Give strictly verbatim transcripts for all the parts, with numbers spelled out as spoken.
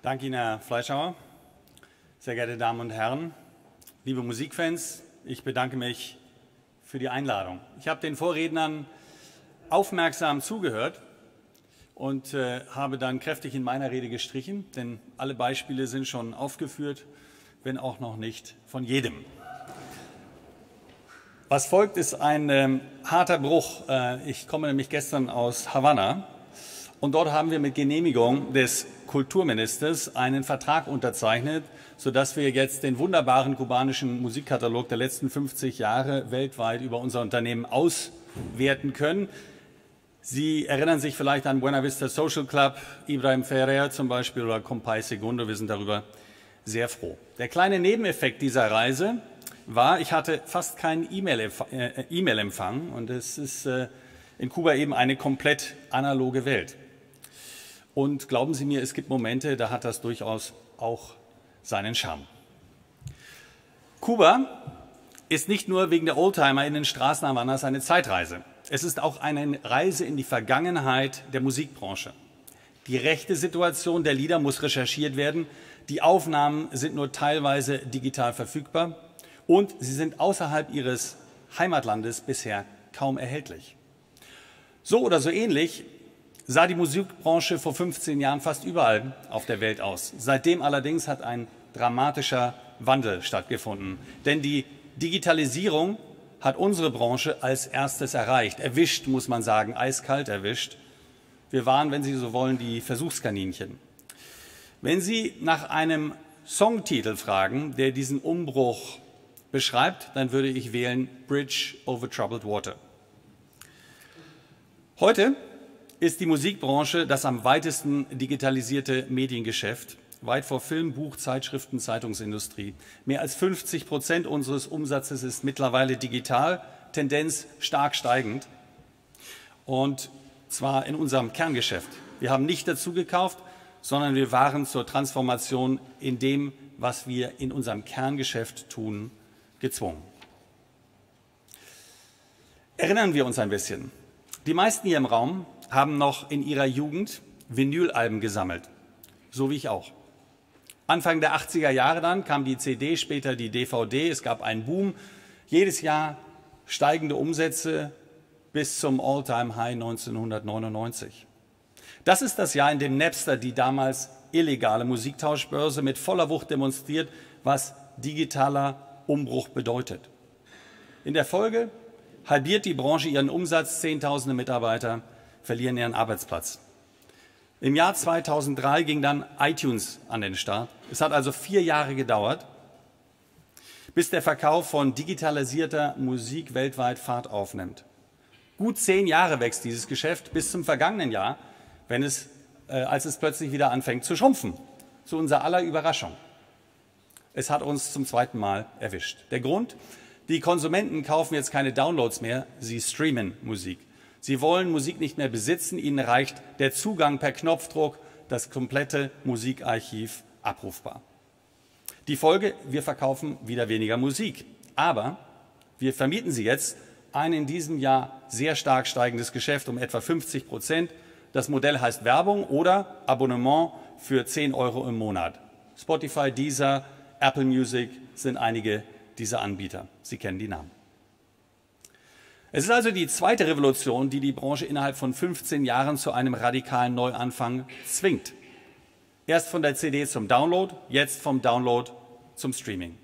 Danke Ihnen, Herr Fleischhauer. Sehr geehrte Damen und Herren, liebe Musikfans, ich bedanke mich für die Einladung. Ich habe den Vorrednern aufmerksam zugehört und äh, habe dann kräftig in meiner Rede gestrichen, denn alle Beispiele sind schon aufgeführt, wenn auch noch nicht von jedem. Was folgt, ist ein ähm, harter Bruch. Äh, ich komme nämlich gestern aus Havanna und dort haben wir mit Genehmigung des Kulturministers einen Vertrag unterzeichnet, sodass wir jetzt den wunderbaren kubanischen Musikkatalog der letzten fünfzig Jahre weltweit über unser Unternehmen auswerten können. Sie erinnern sich vielleicht an Buena Vista Social Club, Ibrahim Ferrer zum Beispiel oder Compay Segundo. Wir sind darüber sehr froh. Der kleine Nebeneffekt dieser Reise war, ich hatte fast keinen E-Mail-Empfang und es ist in Kuba eben eine komplett analoge Welt. Und glauben Sie mir, es gibt Momente, da hat das durchaus auch seinen Charme. Kuba ist nicht nur wegen der Oldtimer in den Straßen Havannas eine Zeitreise. Es ist auch eine Reise in die Vergangenheit der Musikbranche. Die rechte Situation der Lieder muss recherchiert werden. Die Aufnahmen sind nur teilweise digital verfügbar und sie sind außerhalb ihres Heimatlandes bisher kaum erhältlich. So oder so ähnlich sah die Musikbranche vor fünfzehn Jahren fast überall auf der Welt aus. Seitdem allerdings hat ein dramatischer Wandel stattgefunden. Denn die Digitalisierung hat unsere Branche als erstes erreicht. Erwischt, muss man sagen, eiskalt erwischt. Wir waren, wenn Sie so wollen, die Versuchskaninchen. Wenn Sie nach einem Songtitel fragen, der diesen Umbruch beschreibt, dann würde ich wählen Bridge over Troubled Water. Heute ist die Musikbranche das am weitesten digitalisierte Mediengeschäft, weit vor Film, Buch, Zeitschriften, Zeitungsindustrie. Mehr als fünfzig Prozent unseres Umsatzes ist mittlerweile digital, Tendenz stark steigend. Und zwar in unserem Kerngeschäft. Wir haben nicht dazu gekauft, sondern wir waren zur Transformation in dem, was wir in unserem Kerngeschäft tun, gezwungen. Erinnern wir uns ein bisschen. Die meisten hier im Raum haben noch in ihrer Jugend Vinylalben gesammelt, so wie ich auch. Anfang der achtziger Jahre dann kam die C D, später die D V D, es gab einen Boom, jedes Jahr steigende Umsätze bis zum All-Time-High neunzehnhundertneunundneunzig. Das ist das Jahr, in dem Napster die damals illegale Musiktauschbörse mit voller Wucht demonstriert, was digitaler Umbruch bedeutet. In der Folge halbiert die Branche ihren Umsatz, Zehntausende Mitarbeiter verlieren ihren Arbeitsplatz. Im Jahr zweitausenddrei ging dann iTunes an den Start. Es hat also vier Jahre gedauert, bis der Verkauf von digitalisierter Musik weltweit Fahrt aufnimmt. Gut zehn Jahre wächst dieses Geschäft bis zum vergangenen Jahr, wenn es, äh, als es plötzlich wieder anfängt zu schrumpfen. Zu unserer aller Überraschung. Es hat uns zum zweiten Mal erwischt. Der Grund? Die Konsumenten kaufen jetzt keine Downloads mehr, sie streamen Musik. Sie wollen Musik nicht mehr besitzen, ihnen reicht der Zugang per Knopfdruck, das komplette Musikarchiv abrufbar. Die Folge, wir verkaufen wieder weniger Musik, aber wir vermieten sie jetzt, ein in diesem Jahr sehr stark steigendes Geschäft um etwa fünfzig Prozent. Das Modell heißt Werbung oder Abonnement für zehn Euro im Monat. Spotify, Deezer, Apple Music sind einige dieser Anbieter. Sie kennen die Namen. Es ist also die zweite Revolution, die die Branche innerhalb von fünfzehn Jahren zu einem radikalen Neuanfang zwingt. Erst von der C D zum Download, jetzt vom Download zum Streaming.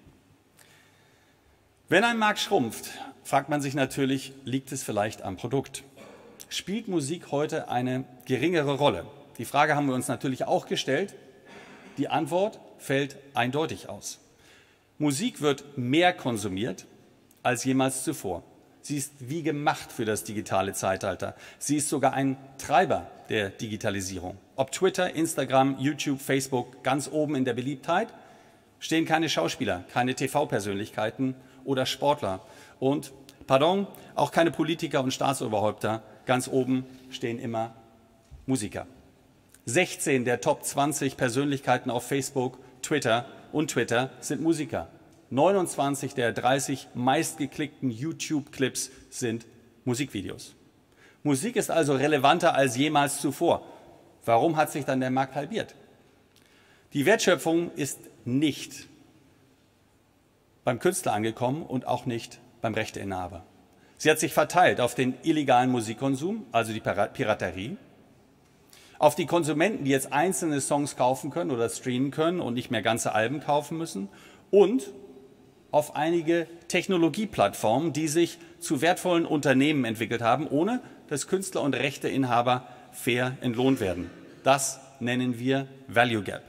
Wenn ein Markt schrumpft, fragt man sich natürlich, liegt es vielleicht am Produkt? Spielt Musik heute eine geringere Rolle? Die Frage haben wir uns natürlich auch gestellt. Die Antwort fällt eindeutig aus. Musik wird mehr konsumiert als jemals zuvor. Sie ist wie gemacht für das digitale Zeitalter. Sie ist sogar ein Treiber der Digitalisierung. Ob Twitter, Instagram, YouTube, Facebook, ganz oben in der Beliebtheit stehen keine Schauspieler, keine T V-Persönlichkeiten oder Sportler. Und, pardon, auch keine Politiker und Staatsoberhäupter. Ganz oben stehen immer Musiker. sechzehn der Top zwanzig Persönlichkeiten auf Facebook, Twitter und Twitter sind Musiker. neunundzwanzig der dreißig meistgeklickten YouTube-Clips sind Musikvideos. Musik ist also relevanter als jemals zuvor. Warum hat sich dann der Markt halbiert? Die Wertschöpfung ist nicht beim Künstler angekommen und auch nicht beim Rechteinhaber. Sie hat sich verteilt auf den illegalen Musikkonsum, also die Piraterie, auf die Konsumenten, die jetzt einzelne Songs kaufen können oder streamen können und nicht mehr ganze Alben kaufen müssen, und auf einige Technologieplattformen, die sich zu wertvollen Unternehmen entwickelt haben, ohne dass Künstler und Rechteinhaber fair entlohnt werden. Das nennen wir Value Gap.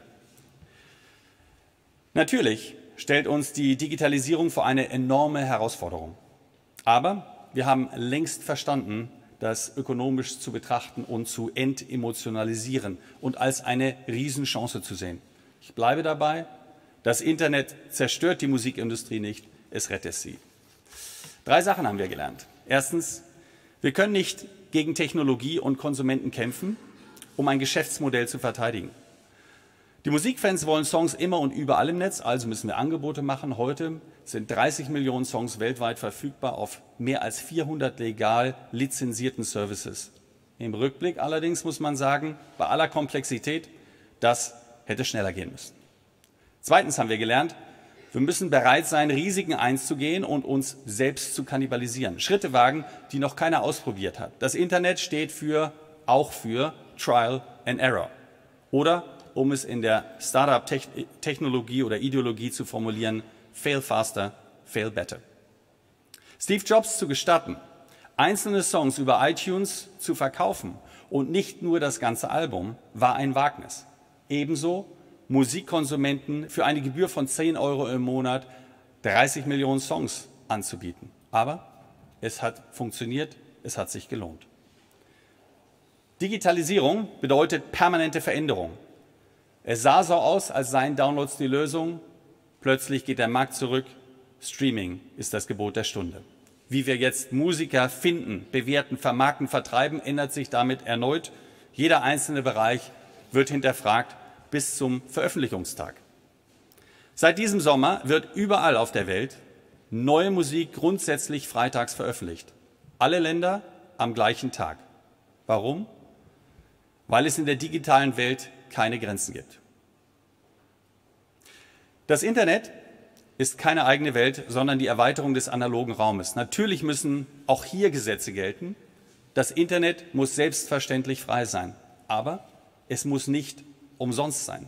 Natürlich stellt uns die Digitalisierung vor eine enorme Herausforderung. Aber wir haben längst verstanden, das ökonomisch zu betrachten und zu entemotionalisieren und als eine Riesenchance zu sehen. Ich bleibe dabei, das Internet zerstört die Musikindustrie nicht, es rettet sie. Drei Sachen haben wir gelernt. Erstens, wir können nicht gegen Technologie und Konsumenten kämpfen, um ein Geschäftsmodell zu verteidigen. Die Musikfans wollen Songs immer und überall im Netz, also müssen wir Angebote machen. Heute sind dreißig Millionen Songs weltweit verfügbar auf mehr als vierhundert legal lizenzierten Services. Im Rückblick allerdings muss man sagen, bei aller Komplexität, das hätte schneller gehen müssen. Zweitens haben wir gelernt, wir müssen bereit sein, Risiken einzugehen und uns selbst zu kannibalisieren. Schritte wagen, die noch keiner ausprobiert hat. Das Internet steht für, auch für Trial and Error. Oder, um es in der Startup-Technologie oder Ideologie zu formulieren, fail faster, fail better. Steve Jobs zu gestatten, einzelne Songs über iTunes zu verkaufen und nicht nur das ganze Album, war ein Wagnis. Ebenso Musikkonsumenten für eine Gebühr von zehn Euro im Monat dreißig Millionen Songs anzubieten. Aber es hat funktioniert, es hat sich gelohnt. Digitalisierung bedeutet permanente Veränderung. Es sah so aus, als seien Downloads die Lösung. Plötzlich geht der Markt zurück. Streaming ist das Gebot der Stunde. Wie wir jetzt Musiker finden, bewerten, vermarkten, vertreiben, ändert sich damit erneut. Jeder einzelne Bereich wird hinterfragt bis zum Veröffentlichungstag. Seit diesem Sommer wird überall auf der Welt neue Musik grundsätzlich freitags veröffentlicht. Alle Länder am gleichen Tag. Warum? Weil es in der digitalen Welt keine Grenzen gibt. Das Internet ist keine eigene Welt, sondern die Erweiterung des analogen Raumes. Natürlich müssen auch hier Gesetze gelten. Das Internet muss selbstverständlich frei sein, aber es muss nicht umsonst sein.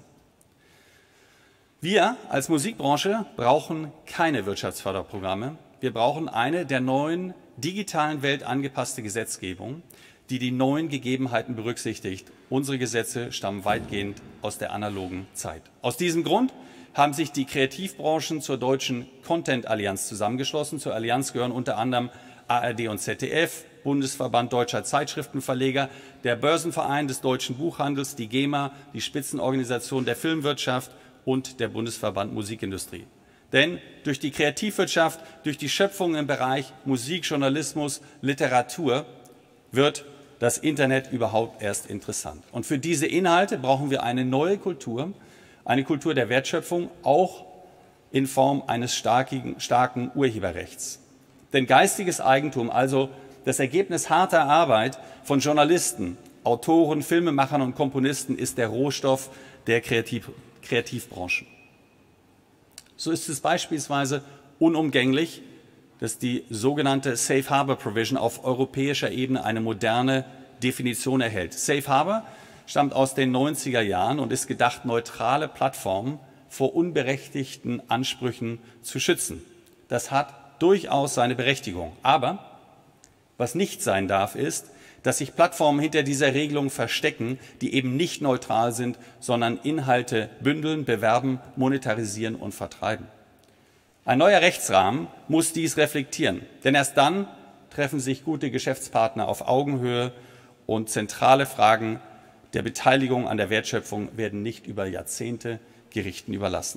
Wir als Musikbranche brauchen keine Wirtschaftsförderprogramme. Wir brauchen eine der neuen digitalen Welt angepasste Gesetzgebung, die die neuen Gegebenheiten berücksichtigt. Unsere Gesetze stammen weitgehend aus der analogen Zeit. Aus diesem Grund haben sich die Kreativbranchen zur Deutschen Content-Allianz zusammengeschlossen. Zur Allianz gehören unter anderem A R D und Z D F, Bundesverband Deutscher Zeitschriftenverleger, der Börsenverein des deutschen Buchhandels, die GEMA, die Spitzenorganisation der Filmwirtschaft und der Bundesverband Musikindustrie. Denn durch die Kreativwirtschaft, durch die Schöpfung im Bereich Musik, Journalismus, Literatur wird das Internet überhaupt erst interessant. Und für diese Inhalte brauchen wir eine neue Kultur, eine Kultur der Wertschöpfung, auch in Form eines starken, starken Urheberrechts. Denn geistiges Eigentum, also das Ergebnis harter Arbeit von Journalisten, Autoren, Filmemachern und Komponisten, ist der Rohstoff der Kreativ Kreativbranchen. So ist es beispielsweise unumgänglich, dass die sogenannte Safe Harbor Provision auf europäischer Ebene eine moderne Definition erhält. Safe Harbor stammt aus den neunziger Jahren und ist gedacht, neutrale Plattformen vor unberechtigten Ansprüchen zu schützen. Das hat durchaus seine Berechtigung. Aber was nicht sein darf, ist, dass sich Plattformen hinter dieser Regelung verstecken, die eben nicht neutral sind, sondern Inhalte bündeln, bewerben, monetarisieren und vertreiben. Ein neuer Rechtsrahmen muss dies reflektieren, denn erst dann treffen sich gute Geschäftspartner auf Augenhöhe und zentrale Fragen der Beteiligung an der Wertschöpfung werden nicht über Jahrzehnte Gerichten überlassen.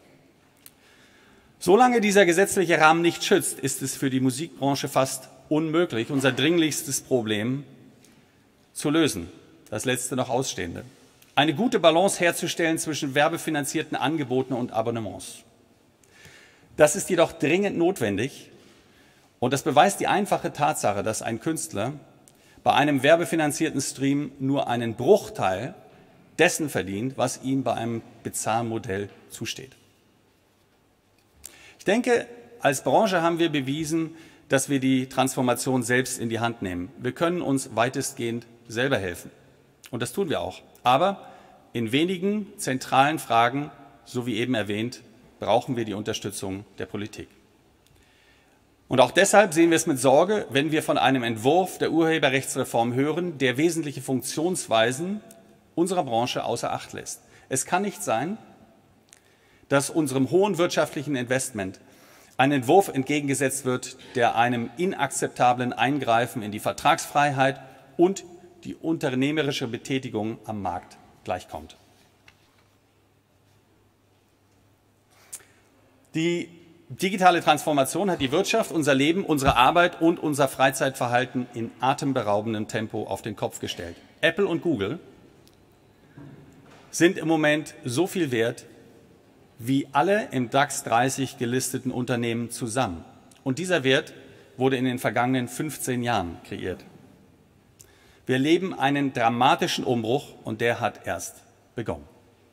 Solange dieser gesetzliche Rahmen nicht schützt, ist es für die Musikbranche fast unmöglich, unser dringlichstes Problem zu lösen, das letzte noch ausstehende. Eine gute Balance herzustellen zwischen werbefinanzierten Angeboten und Abonnements. Das ist jedoch dringend notwendig und das beweist die einfache Tatsache, dass ein Künstler bei einem werbefinanzierten Stream nur einen Bruchteil dessen verdient, was ihm bei einem Bezahlmodell zusteht. Ich denke, als Branche haben wir bewiesen, dass wir die Transformation selbst in die Hand nehmen. Wir können uns weitestgehend selber helfen. Und das tun wir auch. Aber in wenigen zentralen Fragen, so wie eben erwähnt, brauchen wir die Unterstützung der Politik. Und auch deshalb sehen wir es mit Sorge, wenn wir von einem Entwurf der Urheberrechtsreform hören, der wesentliche Funktionsweisen unserer Branche außer Acht lässt. Es kann nicht sein, dass unserem hohen wirtschaftlichen Investment ein Entwurf entgegengesetzt wird, der einem inakzeptablen Eingreifen in die Vertragsfreiheit und die unternehmerische Betätigung am Markt gleichkommt. Die digitale Transformation hat die Wirtschaft, unser Leben, unsere Arbeit und unser Freizeitverhalten in atemberaubendem Tempo auf den Kopf gestellt. Apple und Google sind im Moment so viel wert wie alle im DAX dreißig gelisteten Unternehmen zusammen. Und dieser Wert wurde in den vergangenen fünfzehn Jahren kreiert. Wir erleben einen dramatischen Umbruch und der hat erst begonnen.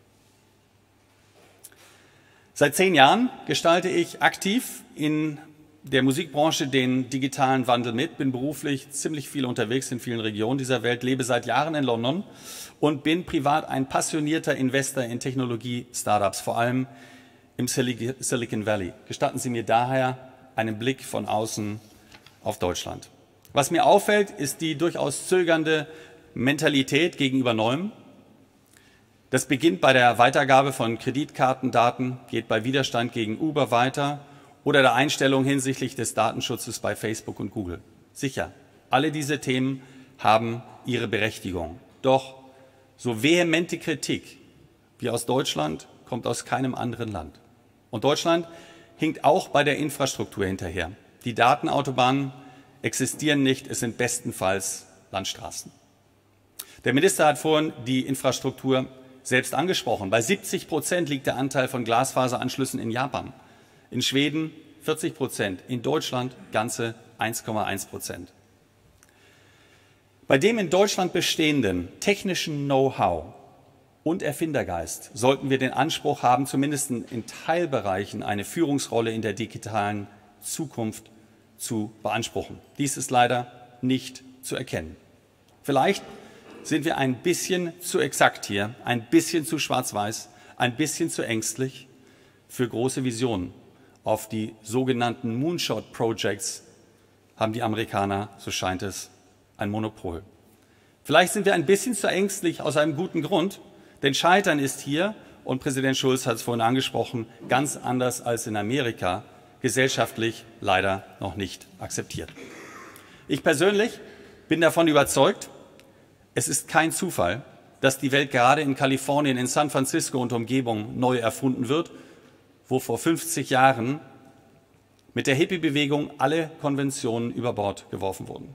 Seit zehn Jahren gestalte ich aktiv in der Musikbranche den digitalen Wandel mit, bin beruflich ziemlich viel unterwegs in vielen Regionen dieser Welt, lebe seit Jahren in London und bin privat ein passionierter Investor in Technologie-Startups, vor allem im Silicon Valley. Gestatten Sie mir daher einen Blick von außen auf Deutschland. Was mir auffällt, ist die durchaus zögernde Mentalität gegenüber Neuem. Das beginnt bei der Weitergabe von Kreditkartendaten, geht bei Widerstand gegen Uber weiter oder der Einstellung hinsichtlich des Datenschutzes bei Facebook und Google. Sicher, alle diese Themen haben ihre Berechtigung. Doch so vehemente Kritik wie aus Deutschland kommt aus keinem anderen Land. Und Deutschland hinkt auch bei der Infrastruktur hinterher. Die Datenautobahnen existieren nicht, es sind bestenfalls Landstraßen. Der Minister hat vorhin die Infrastruktur selbst angesprochen. Bei siebzig Prozent liegt der Anteil von Glasfaseranschlüssen in Japan, in Schweden vierzig Prozent, in Deutschland ganze eins Komma eins Prozent. Bei dem in Deutschland bestehenden technischen Know-how und Erfindergeist sollten wir den Anspruch haben, zumindest in Teilbereichen eine Führungsrolle in der digitalen Zukunft zu beanspruchen. Dies ist leider nicht zu erkennen. Vielleicht sind wir ein bisschen zu exakt hier, ein bisschen zu schwarz-weiß, ein bisschen zu ängstlich für große Visionen. Auf die sogenannten Moonshot Projects haben die Amerikaner, so scheint es, ein Monopol. Vielleicht sind wir ein bisschen zu ängstlich aus einem guten Grund, denn Scheitern ist hier, und Präsident Schulz hat es vorhin angesprochen, ganz anders als in Amerika, gesellschaftlich leider noch nicht akzeptiert. Ich persönlich bin davon überzeugt, es ist kein Zufall, dass die Welt gerade in Kalifornien, in San Francisco und Umgebung neu erfunden wird, wo vor fünfzig Jahren mit der Hippie-Bewegung alle Konventionen über Bord geworfen wurden.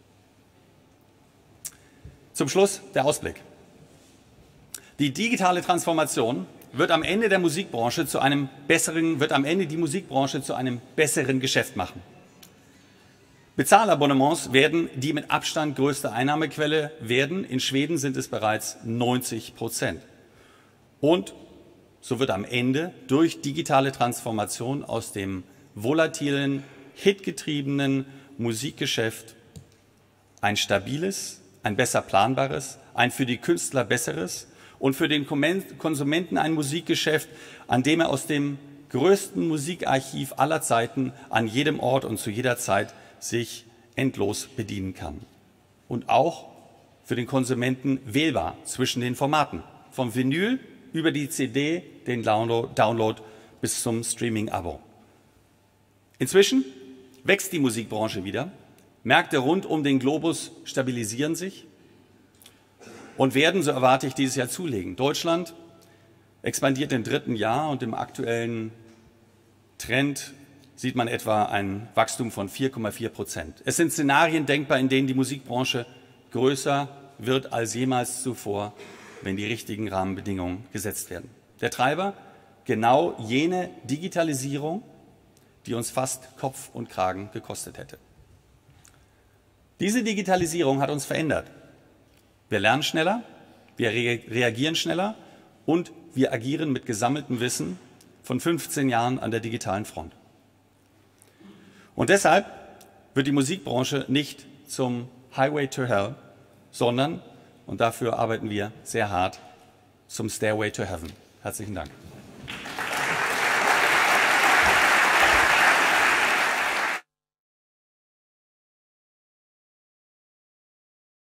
Zum Schluss der Ausblick. Die digitale Transformation wird am Ende der Musikbranche zu einem besseren, wird am Ende die Musikbranche zu einem besseren Geschäft machen. Bezahlabonnements werden die mit Abstand größte Einnahmequelle werden. In Schweden sind es bereits neunzig Prozent. Und so wird am Ende durch digitale Transformation aus dem volatilen, hitgetriebenen Musikgeschäft ein stabiles, ein besser planbares, ein für die Künstler besseres und für den Konsumenten ein Musikgeschäft, an dem er aus dem größten Musikarchiv aller Zeiten an jedem Ort und zu jeder Zeit sich endlos bedienen kann. Und auch für den Konsumenten wählbar zwischen den Formaten, vom Vinyl über die C D, den Download bis zum Streaming-Abo. Inzwischen wächst die Musikbranche wieder. Märkte rund um den Globus stabilisieren sich und werden, so erwarte ich, dieses Jahr zulegen. Deutschland expandiert im dritten Jahr und im aktuellen Trend sieht man etwa ein Wachstum von vier Komma vier Prozent. Es sind Szenarien denkbar, in denen die Musikbranche größer wird als jemals zuvor, wenn die richtigen Rahmenbedingungen gesetzt werden. Der Treiber? Genau jene Digitalisierung, die uns fast Kopf und Kragen gekostet hätte. Diese Digitalisierung hat uns verändert. Wir lernen schneller, wir re reagieren schneller und wir agieren mit gesammeltem Wissen von fünfzehn Jahren an der digitalen Front. Und deshalb wird die Musikbranche nicht zum Highway to Hell, sondern, und dafür arbeiten wir sehr hart, zum Stairway to Heaven. Herzlichen Dank.